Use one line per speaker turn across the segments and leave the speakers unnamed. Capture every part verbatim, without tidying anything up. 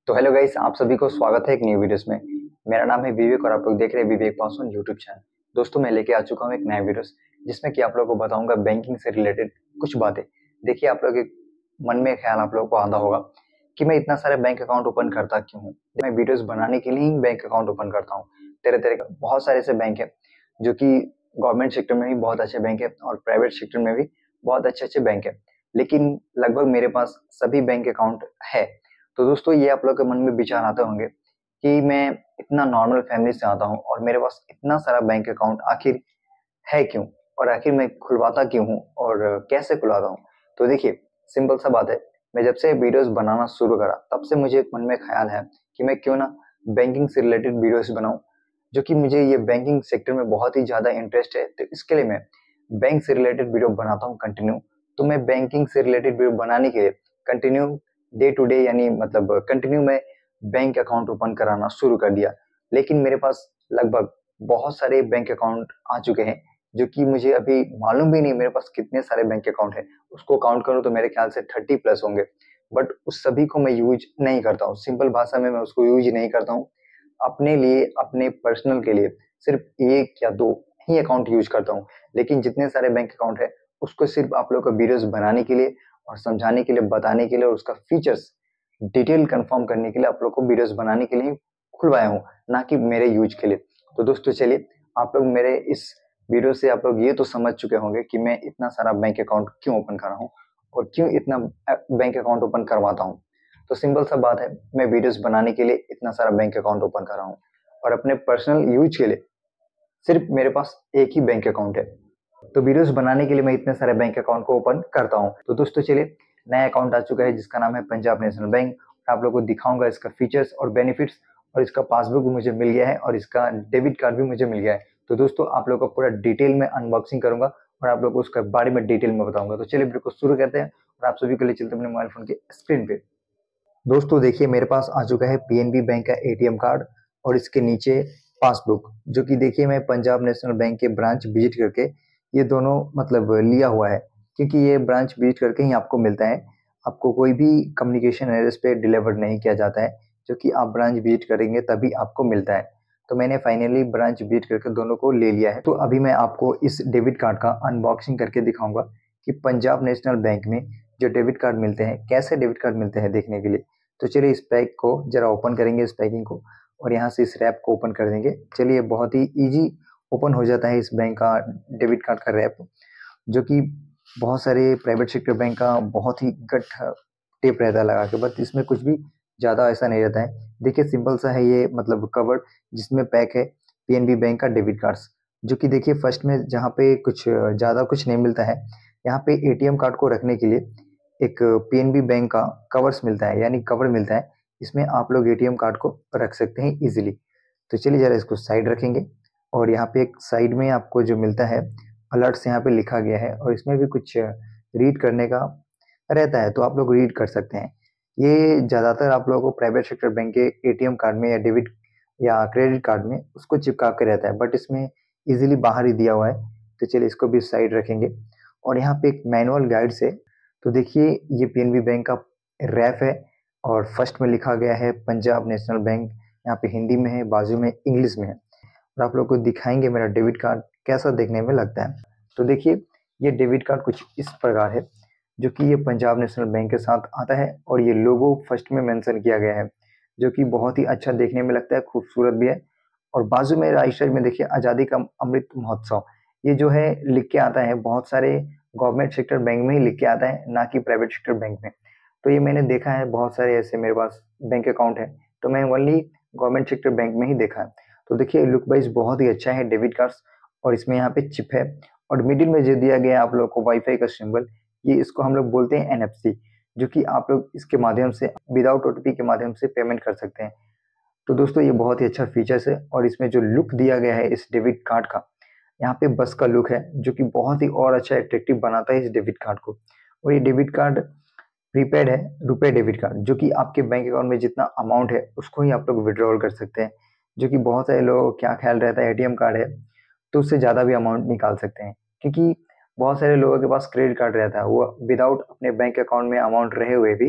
तो hello guys, आप सभी को स्वागत है एक न्यू वीडियोस में। मेरा नाम है विवेक और आप लोग देख रहे हैं विवेक पासवान यूट्यूब चैनल। दोस्तों, मैं लेके आ चुका हूं एक नया वीडियोस जिसमें कि आप लोगों को बताऊंगा बैंकिंग से रिलेटेड कुछ बातें। देखिए, आप लोग एक मन में ख्याल आप लोगों को आंदा होगा कि मैं इतना सारे बैंक अकाउंट ओपन करता क्यों हूँ। मैं वीडियोस बनाने के लिए ही बैंक अकाउंट ओपन करता हूँ। तरह तरह के बहुत सारे ऐसे बैंक है जो कि गवर्नमेंट सेक्टर में भी बहुत अच्छे बैंक है और प्राइवेट सेक्टर में भी बहुत अच्छे अच्छे बैंक है, लेकिन लगभग मेरे पास सभी बैंक अकाउंट है। तो दोस्तों, ये आप लोग के मन में विचार आते होंगे कि मैं इतना नॉर्मल फैमिली से आता हूँ और मेरे पास इतना सारा बैंक अकाउंट आखिर है क्यों, और आखिर मैं खुलवाता क्यों हूँ और कैसे खुलवाता हूँ। तो देखिए, सिंपल सा बात है। मैं जब से वीडियोस बनाना शुरू करा तब से मुझे मन में ख्याल है कि मैं क्यों ना बैंकिंग से रिलेटेड वीडियोस बनाऊं, जो कि मुझे ये बैंकिंग सेक्टर में बहुत ही ज्यादा इंटरेस्ट है। तो इसके लिए मैं बैंक से रिलेटेड वीडियो बनाता हूँ कंटिन्यू। तो मैं बैंकिंग से रिलेटेड वीडियो बनाने के लिए कंटिन्यू डे टू डे यानी मतलब कंटिन्यू मैं बैंक अकाउंट ओपन कराना शुरू कर दिया। लेकिन मेरे पास लगभग बहुत सारे बैंक अकाउंट आ चुके हैं जो कि मुझे अभी मालूम भी नहीं मेरे पास कितने सारे बैंक अकाउंट है। उसको काउंट करूं तो मेरे ख्याल से थर्टी प्लस होंगे, बट उस सभी को मैं यूज नहीं करता हूँ। सिंपल भाषा में मैं उसको यूज नहीं करता हूँ। अपने लिए, अपने पर्सनल के लिए सिर्फ एक या दो ही अकाउंट यूज करता हूँ। लेकिन जितने सारे बैंक अकाउंट है उसको सिर्फ आप लोगों को वीडियोस बनाने के लिए और समझाने के लिए, बताने के लिए और उसका फीचर्स डिटेल कंफर्म करने के लिए आप लोग को वीडियोस बनाने के लिए खुलवाया हूँ, ना कि मेरे यूज के लिए। तो दोस्तों चलिए, आप लोग मेरे इस वीडियो से आप लोग ये तो समझ चुके होंगे कि मैं इतना सारा बैंक अकाउंट क्यों ओपन कर रहा हूँ और क्यों इतना बैंक अकाउंट ओपन करवाता हूँ। तो सिंपल सा बात है, मैं वीडियोस बनाने के लिए इतना सारा बैंक अकाउंट ओपन कर रहा हूँ और अपने पर्सनल यूज के लिए सिर्फ मेरे पास एक ही बैंक अकाउंट है। तो वीडियोस बनाने के लिए मैं इतने सारे बैंक अकाउंट को ओपन करता हूँ। तो दोस्तों चलिए, नया अकाउंट आ चुका है जिसका नाम है पंजाब नेशनल बैंक। आप लोगों को दिखाऊंगा इसका फीचर्स और बेनिफिट्स, और इसका पासबुक भी मुझे मिल गया है और इसका डेबिट कार्ड भी मुझे मिल गया है। तो दोस्तों, आप लोगों को पूरा डिटेल में अनबॉक्सिंग करूंगा और आप लोग को उसके बारे में डिटेल में बताऊंगा। तो चलिए वीडियो को शुरू करते हैं और आप सभी के लिए चलते हैं अपने मोबाइल फोन के स्क्रीन पे। दोस्तों देखिए, मेरे पास आ चुका है पीएनबी बैंक का एटीएम कार्ड और इसके नीचे पासबुक, जो कि देखिए मैं पंजाब नेशनल बैंक के ब्रांच विजिट करके ये दोनों मतलब लिया हुआ है, क्योंकि ये ब्रांच विजिट करके ही आपको मिलता है। आपको कोई भी कम्युनिकेशन एड्रेस पे डिलीवर नहीं किया जाता है, जो कि आप ब्रांच विजिट करेंगे तभी आपको मिलता है। तो मैंने फाइनली ब्रांच विजिट करके दोनों को ले लिया है। तो अभी मैं आपको इस डेबिट कार्ड का अनबॉक्सिंग करके दिखाऊंगा कि पंजाब नेशनल बैंक में जो डेबिट कार्ड मिलते हैं, कैसे डेबिट कार्ड मिलते हैं देखने के लिए। तो चलिए इस पैक को जरा ओपन करेंगे, इस पैकिंग को, और यहाँ से इस रैप को ओपन कर देंगे। चलिए, बहुत ही इजी ओपन हो जाता है इस बैंक का डेबिट कार्ड का रैप, जो कि बहुत सारे प्राइवेट सेक्टर बैंक का बहुत ही गट टेप रहता है लगा के, बट इसमें कुछ भी ज़्यादा ऐसा नहीं रहता है। देखिए सिंपल सा है ये, मतलब कवर्ड, जिसमें पैक है पीएनबी बैंक का डेबिट कार्ड्स, जो कि देखिए फर्स्ट में जहाँ पे कुछ ज़्यादा कुछ नहीं मिलता है, यहाँ पे एटीएम कार्ड को रखने के लिए एक पीएनबी बैंक का कवर्स मिलता है, यानी कवर मिलता है। इसमें आप लोग एटीएम कार्ड को रख सकते हैं इजीली। तो चलिए जरा इसको साइड रखेंगे, और यहाँ पे एक साइड में आपको जो मिलता है अलर्ट्स यहाँ पे लिखा गया है, और इसमें भी कुछ रीड करने का रहता है, तो आप लोग रीड कर सकते हैं। ये ज़्यादातर आप लोगों को प्राइवेट सेक्टर बैंक के एटीएम कार्ड में या डेबिट या क्रेडिट कार्ड में उसको चिपका के रहता है, बट इसमें इजीली बाहर ही दिया हुआ है। तो चलिए इसको भी साइड रखेंगे, और यहाँ पे एक मैनुअल गाइड से, तो देखिए ये पीएनबी बैंक का रैप है और फर्स्ट में लिखा गया है पंजाब नेशनल बैंक, यहाँ पे हिंदी में है, बाजू में इंग्लिश में है। और आप लोग को दिखाएंगे मेरा डेबिट कार्ड कैसा देखने में लगता है। तो देखिए, ये डेबिट कार्ड कुछ इस प्रकार है, जो कि ये पंजाब नेशनल बैंक के साथ आता है, और ये लोगो फर्स्ट में मेंशन किया गया है, जो कि बहुत ही अच्छा देखने में लगता है, खूबसूरत भी है। और बाजू में राइट साइड में देखिए आज़ादी का अमृत महोत्सव, ये जो है लिख के आता है, बहुत सारे गवर्नमेंट सेक्टर बैंक में ही लिख के आता है, ना कि प्राइवेट सेक्टर बैंक में। तो ये मैंने देखा है, बहुत सारे ऐसे मेरे पास बैंक अकाउंट है, तो मैं ओनली गवर्नमेंट सेक्टर बैंक में ही देखा है। तो देखिए लुक वाइज बहुत ही अच्छा है डेबिट कार्ड्स, और इसमें यहाँ पे चिप है, और मिडिल में जो दिया गया है आप लोग को वाईफाई का सिंबल, ये इसको हम लोग बोलते हैं एनएफसी, जो कि आप लोग इसके माध्यम से विदाउट ओटीपी के माध्यम से पेमेंट कर सकते हैं। तो दोस्तों ये बहुत ही अच्छा फीचर्स है, और इसमें जो लुक दिया गया है इस डेबिट कार्ड का, यहाँ पे बस का लुक है, जो कि बहुत ही और अच्छा एट्रैक्टिव बनाता है इस डेबिट कार्ड को। और ये डेबिट कार्ड प्रीपेड है, रुपए डेबिट कार्ड, जो कि आपके बैंक अकाउंट में जितना अमाउंट है उसको ही आप लोग विड्रॉल कर सकते हैं। जो कि बहुत सारे लोगों को क्या ख्याल रहता है, एटीएम कार्ड है तो उससे ज़्यादा भी अमाउंट निकाल सकते हैं, क्योंकि बहुत सारे लोगों के पास क्रेडिट कार्ड रहता है, वो विदाउट अपने बैंक अकाउंट में अमाउंट रहे हुए भी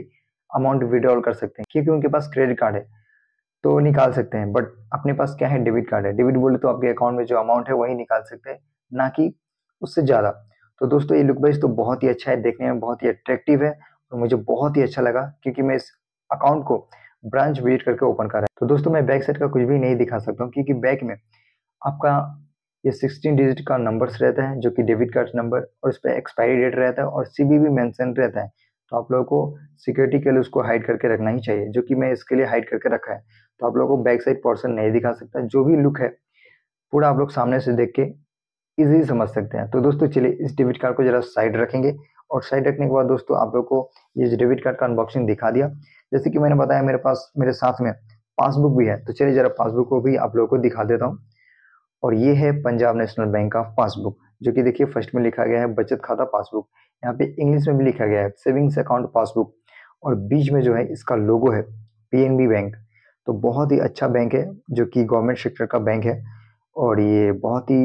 अमाउंट विड्रॉल कर सकते हैं, क्योंकि उनके पास क्रेडिट कार्ड है तो निकाल सकते हैं। बट अपने पास क्या है, डेबिट कार्ड है। डेबिट बोले तो आपके अकाउंट में जो अमाउंट है वही निकाल सकते हैं, ना कि उससे ज़्यादा। तो दोस्तों ये लुक वाइज तो बहुत ही अच्छा है, देखने में बहुत ही अट्रैक्टिव है और मुझे बहुत ही अच्छा लगा, क्योंकि मैं इस अकाउंट को ब्रांच विजिट करके ओपन कर रहा है। तो दोस्तों मैं बैक साइड का कुछ भी नहीं दिखा सकता हूँ, क्योंकि बैक में आपका ये सिक्सटीन डिजिट का नंबर्स रहता है, जो कि डेबिट कार्ड नंबर, और उस पर एक्सपायरी डेट रहता है और सीवीवी मेंशन रहता है। तो आप लोगों को सिक्योरिटी के लिए उसको हाइड करके रखना ही चाहिए, जो कि मैं इसके लिए हाइड करके रखा है। तो आप लोगों को बैक साइड पोर्शन नहीं दिखा सकता, जो भी लुक है पूरा आप लोग सामने से देख के इजीली समझ सकते हैं। तो दोस्तों चलिए इस डेबिट कार्ड को जरा साइड रखेंगे, और साइड रखने के बाद दोस्तों आप लोग को ये डेबिट कार्ड का अनबॉक्सिंग दिखा दिया। जैसे कि मैंने बताया मेरे पास मेरे साथ में पासबुक भी है, तो चलिए जरा पासबुक को भी आप लोगों को दिखा देता हूँ। और ये है पंजाब नेशनल बैंक का पासबुक, जो कि देखिए फर्स्ट में लिखा गया है बचत खाता पासबुक, यहाँ पे इंग्लिश में भी लिखा गया है सेविंग्स अकाउंट पासबुक, और बीच में जो है इसका लोगो है पीएनबी बैंक। तो बहुत ही अच्छा बैंक है, जो कि गवर्नमेंट सेक्टर का बैंक है, और ये बहुत ही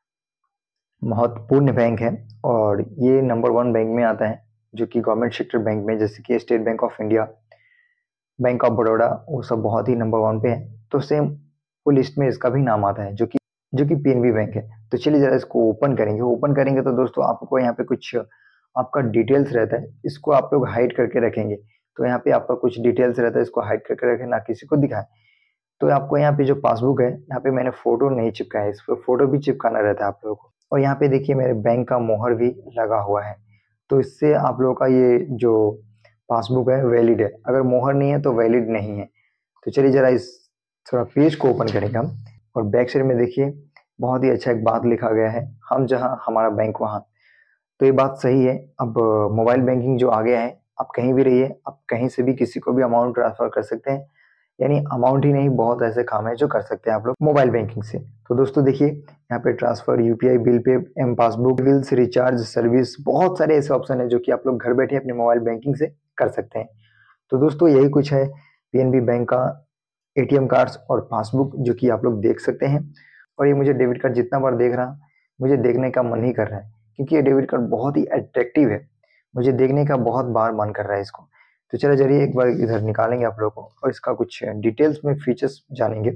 महत्वपूर्ण बैंक है, और ये नंबर वन बैंक में आता है, जो कि गवर्नमेंट सेक्टर बैंक में, जैसे कि State Bank of India, bank of Baroda, वो सब बहुत ही नंबर वन पे है। तो सेम वो लिस्ट में इसका भी नाम आता है, जो कि जो कि पीएनबी बैंक है। तो चलिए जरा इसको ओपन करेंगे। ओपन करेंगे तो दोस्तों आपको यहाँ पे कुछ आपका डिटेल्स रहता है, इसको आप लोग हाइड करके रखेंगे। तो यहाँ पे आपका कुछ डिटेल्स रहता है, इसको हाइड करके रखें, ना किसी को दिखाएं। तो आपको यहाँ पे जो पासबुक है, यहाँ पे मैंने फोटो नहीं चिपकाया है, इस पर फोटो भी चिपकाना रहता है आप लोगों को। और यहाँ पे देखिए मेरे बैंक का मोहर भी लगा हुआ है, तो इससे आप लोगों का ये जो पासबुक है वैलिड है। अगर मोहर नहीं है तो वैलिड नहीं है। तो चलिए जरा इस थोड़ा पेज को ओपन करेंगे हम, और बैक साइड में देखिए बहुत ही अच्छा एक बात लिखा गया है, हम जहाँ हमारा बैंक वहाँ। तो ये बात सही है। अब मोबाइल बैंकिंग जो आ गया है, आप कहीं भी रहिए, आप कहीं से भी किसी को भी अमाउंट ट्रांसफर कर सकते हैं। यानी अमाउंट ही नहीं, बहुत ऐसे काम है जो कर सकते हैं आप लोग मोबाइल बैंकिंग से। तो दोस्तों देखिए यहाँ पे transfer, UPI, bill pay, M passbook, bills, recharge, service, बहुत सारे ऐसे ऑप्शन है जो कि आप लोग घर बैठे अपने मोबाइल बैंकिंग से कर सकते हैं। तो दोस्तों यही कुछ है पीएनबी बैंक का एटीएम कार्ड्स और पासबुक, जो कि आप लोग देख सकते हैं। और ये मुझे डेबिट कार्ड जितना बार देख रहा, मुझे देखने का मन ही कर रहा है, क्योंकि ये डेबिट कार्ड बहुत ही अट्रैक्टिव है। मुझे देखने का बहुत बार मन कर रहा है इसको। तो चलो जरिए एक बार इधर निकालेंगे आप लोगों को, और इसका कुछ डिटेल्स में फीचर्स जानेंगे।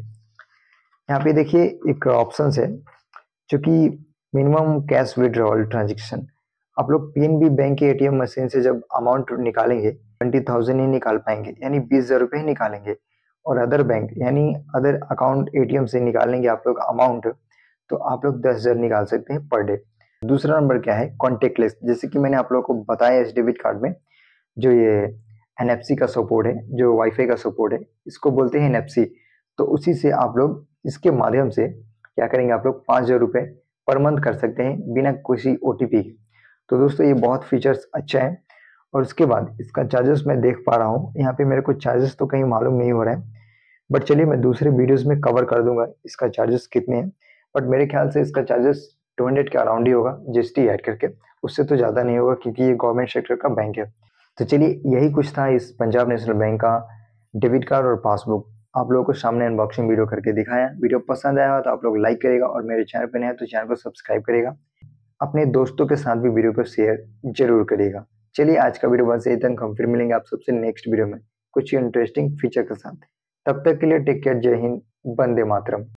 यहाँ पे देखिए एक ऑप्शन है, जो कि मिनिमम कैश विड्रॉल ट्रांजेक्शन। आप लोग पीएनबी बैंक के एटीएम मशीन से जब अमाउंट निकालेंगे ट्वेंटी थाउजेंड ही निकाल पाएंगे, यानी बीस हजार रुपये ही निकालेंगे। और अदर बैंक यानी अदर अकाउंट एटीएम से निकालेंगे आप लोग अमाउंट, तो आप लोग दस हजार निकाल सकते हैं पर डे। दूसरा नंबर क्या है, कॉन्टेक्टलेस। जैसे कि मैंने आप लोगों को बताया इस डेबिट कार्ड में जो ये एनएफसी का सपोर्ट है, जो वाईफाई का सपोर्ट है, इसको बोलते हैं एनएफसी। तो उसी से आप लोग इसके माध्यम से क्या करेंगे, आप लोग पाँच हजार रुपये पर मंथ कर सकते हैं बिना किसी ओटीपी के। तो दोस्तों ये बहुत फीचर्स अच्छा है। और उसके बाद इसका चार्जेस मैं देख पा रहा हूँ, यहाँ पे मेरे को चार्जेस तो कहीं मालूम नहीं हो रहा है, बट चलिए मैं दूसरे वीडियोस में कवर कर दूंगा इसका चार्जेस कितने हैं। बट मेरे ख्याल से इसका चार्जेस टू हंड्रेड के अराउंड ही होगा, जीएसटी ऐड करके। उससे तो ज़्यादा नहीं होगा, क्योंकि ये गवर्नमेंट सेक्टर का बैंक है। तो चलिए यही कुछ था इस पंजाब नेशनल बैंक का डेबिट कार्ड और पासबुक, आप लोगों को सामने अनबॉक्सिंग वीडियो करके दिखाया। वीडियो पसंद आया तो आप लोग लाइक करेगा, और मेरे चैनल पर नए हैं तो चैनल को सब्सक्राइब करेगा। अपने दोस्तों के साथ भी वीडियो को शेयर जरूर करिएगा। चलिए आज का वीडियो बस यही तक, हम फिर मिलेंगे आप सबसे नेक्स्ट वीडियो में कुछ इंटरेस्टिंग फीचर के साथ। तब तक के लिए टेक केयर, जय हिंद, वंदे मातरम।